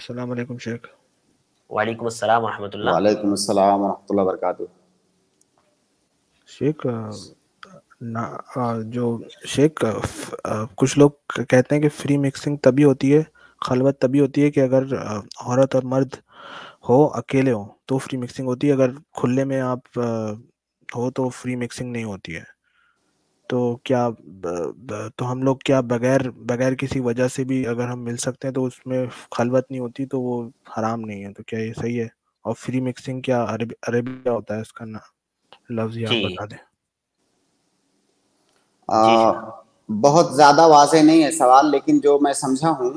السلام علیکم شیخ۔ وعلیکم السلام ورحمۃ اللہ۔ وعلیکم السلام ورحمۃ اللہ وبرکاتہ۔ شیخ جو شیخ کچھ لوگ کہتے ہیں کہ فری مکسنگ تبھی ہوتی ہے، خلوت تبھی ہوتی ہے کہ اگر عورت اور مرد ہو، اکیلے ہوں تو فری مکسنگ ہوتی ہے، اگر کھلے میں آپ ہو تو فری مکسنگ نہیں ہوتی ہے۔ تو کیا تو ہم لوگ کیا بغیر کسی وجہ سے بھی اگر ہم مل سکتے ہیں تو اس میں خلوت نہیں ہوتی تو وہ حرام نہیں ہے؟ تو کیا یہ صحیح ہے؟ اور فری مکسنگ کیا عربی کیا ہوتا ہے اس کا لفظ یہ آپ بتا دیں۔ بہت زیادہ واضح نہیں ہے سوال، لیکن جو میں سمجھا ہوں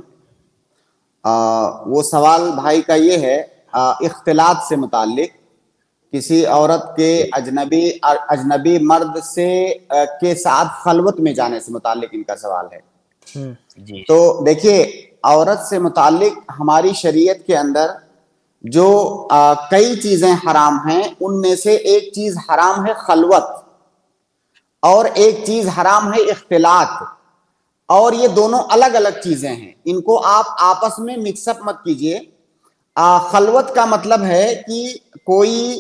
وہ سوال بھائی کا یہ ہے اختلاط سے متعلق، کسی عورت کے اجنبی مرد سے کے ساتھ خلوت میں جانے سے متعلق ان کا سوال ہے۔ تو دیکھیے، عورت سے متعلق ہماری شریعت کے اندر جو کئی چیزیں حرام ہیں، ان میں سے ایک چیز حرام ہے خلوت، اور ایک چیز حرام ہے اختلاط، اور یہ دونوں الگ الگ چیزیں ہیں، ان کو آپ آپس میں مکس اپ مت کیجئے۔ خلوت کا مطلب ہے کہ کوئی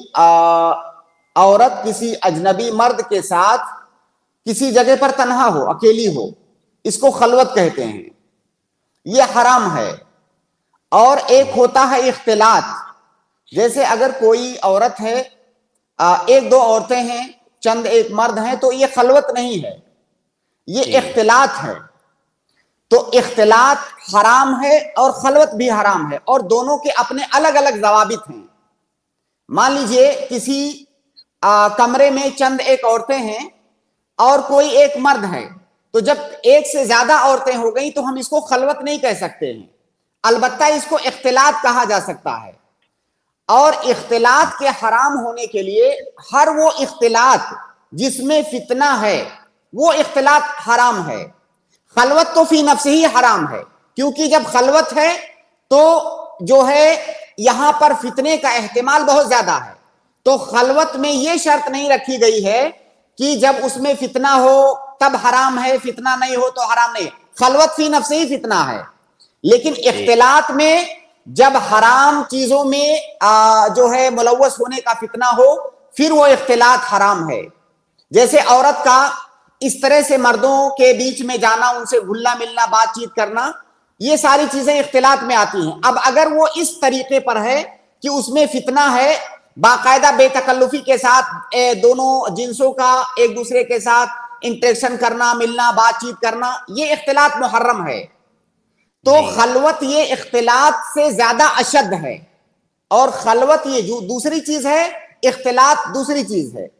عورت کسی اجنبی مرد کے ساتھ کسی جگہ پر تنہا ہو، اکیلی ہو، اس کو خلوت کہتے ہیں، یہ حرام ہے۔ اور ایک ہوتا ہے اختلاط، جیسے اگر کوئی عورت ہے، ایک دو عورتیں ہیں، چند ایک مرد ہیں، تو یہ خلوت نہیں ہے، یہ اختلاط ہے۔ تو اختلاط حرام ہے اور خلوت بھی حرام ہے، اور دونوں کے اپنے الگ الگ ضوابط ہیں۔ مان لیجئے کسی کمرے میں چند ایک عورتیں ہیں اور کوئی ایک مرد ہے، تو جب ایک سے زیادہ عورتیں ہو گئیں تو ہم اس کو خلوت نہیں کہہ سکتے ہیں، البتہ اس کو اختلاط کہا جا سکتا ہے۔ اور اختلاط کے حرام ہونے کے لیے ہر وہ اختلاط جس میں فتنہ ہے وہ اختلاط حرام ہے۔ خلوت تو فی نفس ہی حرام ہے، کیونکہ جب خلوت ہے تو جو ہے یہاں پر فتنے کا احتمال بہت زیادہ ہے۔ تو خلوت میں یہ شرط نہیں رکھی گئی ہے کہ جب اس میں فتنہ ہو تب حرام ہے، فتنہ نہیں ہو تو حرام نہیں ہے۔ خلوت فی نفس ہی فتنہ ہے، لیکن اختلاط میں جب حرام چیزوں میں جو ہے ملوث ہونے کا فتنہ ہو، پھر وہ اختلاط حرام ہے۔ جیسے عورت کا اس طرح سے مردوں کے بیچ میں جانا، ان سے گھلنا ملنا، بات چیت کرنا، یہ ساری چیزیں اختلاط میں آتی ہیں۔ اب اگر وہ اس طریقے پر ہے کہ اس میں فتنہ ہے، باقاعدہ بے تکلفی کے ساتھ دونوں جنسوں کا ایک دوسرے کے ساتھ انٹریکشن کرنا، ملنا، بات چیت کرنا، یہ اختلاط محرم ہے۔ تو خلوت یہ اختلاط سے زیادہ اشد ہے، اور خلوت یہ جو دوسری چیز ہے، اختلاط دوسری چیز ہے۔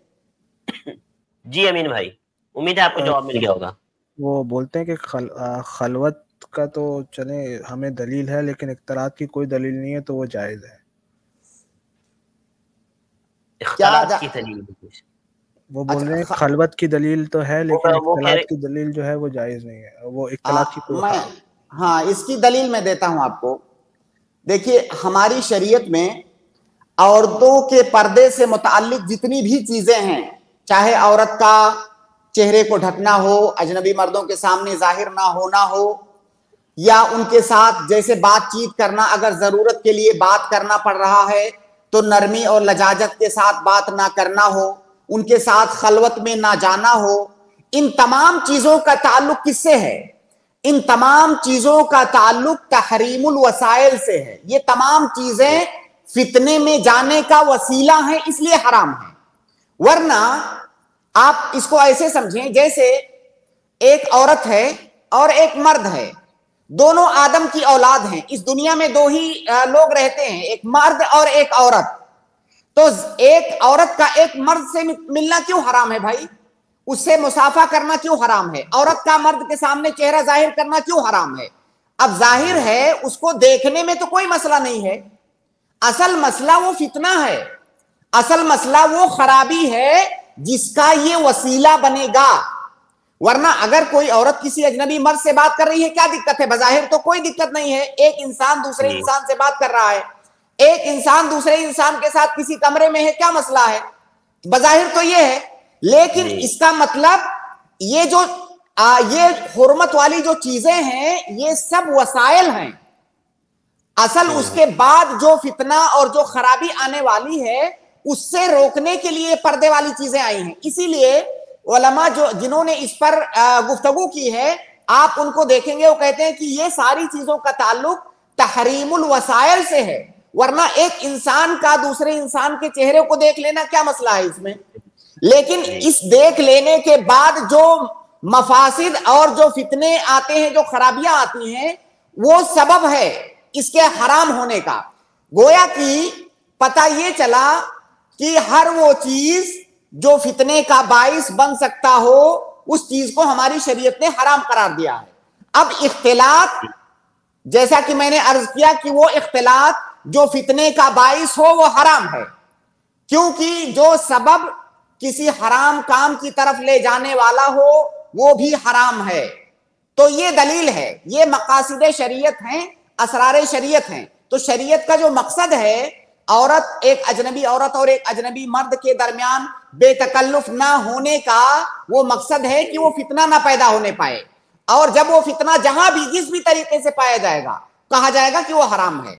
جی امین بھائی، امید ہے آپ کو جواب مل گیا ہوگا۔ وہ بولتے ہیں کہ خلوت کا تو چلے ہمیں دلیل ہے، لیکن اختلاط کی کوئی دلیل نہیں ہے تو وہ جائز ہے۔ اختلاط کی دلیل وہ بول رہے ہیں خلوت کی دلیل تو ہے، لیکن اختلاط کی دلیل جو ہے وہ جائز نہیں ہے، وہ اختلاط کی کوئی ہاں اس کی دلیل میں دیتا ہوں آپ کو۔ دیکھیے، ہماری شریعت میں عورتوں کے پردے سے متعلق جتنی بھی چیزیں ہیں، چاہے عورت کا چہرے کو ڈھکنا ہو، اجنبی مردوں کے سامنے ظاہر نہ ہونا ہو، یا ان کے ساتھ جیسے بات چیت کرنا، اگر ضرورت کے لیے بات کرنا پڑ رہا ہے تو نرمی اور لجاجت کے ساتھ بات نہ کرنا ہو، ان کے ساتھ خلوت میں نہ جانا ہو، ان تمام چیزوں کا تعلق کس سے ہے؟ ان تمام چیزوں کا تعلق تحریم الوسائل سے ہے۔ یہ تمام چیزیں فتنے میں جانے کا وسیلہ ہیں، اس لیے حرام ہیں۔ ورنہ آپ اس کو ایسے سمجھیں جیسے ایک عورت ہے اور ایک مرد ہے، دونوں آدم کی اولاد ہیں، اس دنیا میں دو ہی لوگ رہتے ہیں، ایک مرد اور ایک عورت۔ تو ایک عورت کا ایک مرد سے ملنا کیوں حرام ہے بھائی؟ اس سے مصافحہ کرنا کیوں حرام ہے؟ عورت کا مرد کے سامنے چہرہ ظاہر کرنا کیوں حرام ہے؟ اب ظاہر ہے اس کو دیکھنے میں تو کوئی مسئلہ نہیں ہے، اصل مسئلہ وہ فتنہ ہے، اصل مسئلہ وہ خرابی ہے جس کا یہ وسیلہ بنے گا۔ ورنہ اگر کوئی عورت کسی اجنبی مرد سے بات کر رہی ہے، کیا دقت ہے؟ بظاہر تو کوئی دقت نہیں ہے، ایک انسان دوسرے انسان سے بات کر رہا ہے، ایک انسان دوسرے انسان کے ساتھ کسی کمرے میں ہے، کیا مسئلہ ہے؟ بظاہر تو یہ ہے، لیکن اس کا مطلب یہ جو یہ حرمت والی جو چیزیں ہیں یہ سب وسائل ہیں، اصل اس کے بعد جو فتنہ اور جو خرابی آنے والی ہے اس سے روکنے کے لیے پردے والی چیزیں آئی ہیں. اسی لیے علماء جنہوں نے اس پر گفتگو کی ہے آپ ان کو دیکھیں گے وہ کہتے ہیں کہ یہ ساری چیزوں کا تعلق تحریم الوسائل سے ہے، ورنہ ایک انسان کا دوسرے انسان کے چہرے کو دیکھ لینا کیا مسئلہ ہے اس میں. لیکن اس دیکھ لینے کے بعد جو مفاسد اور جو فتنے آتے ہیں، جو خرابیاں آتی ہیں، وہ سبب ہے اس کے حرام ہونے کا. گویا کہ پتہ یہ چلا کہ ہر وہ چیز جو فتنے کا باعث بن سکتا ہو اس چیز کو ہماری شریعت نے حرام قرار دیا ہے. اب اختلاط، جیسا کہ میں نے عرض کیا کہ وہ اختلاط جو فتنے کا باعث ہو وہ حرام ہے، کیونکہ جو سبب کسی حرام کام کی طرف لے جانے والا ہو وہ بھی حرام ہے. تو یہ دلیل ہے، یہ مقاصد شریعت ہیں، اسرار شریعت ہیں. تو شریعت کا جو مقصد ہے عورت، ایک اجنبی عورت اور ایک اجنبی مرد کے درمیان بے تکلف نہ ہونے کا، وہ مقصد ہے کہ وہ فتنہ نہ پیدا ہونے پائے. اور جب وہ فتنہ جہاں بھی جس بھی طریقے سے پایا جائے گا کہا جائے گا کہ وہ حرام ہے.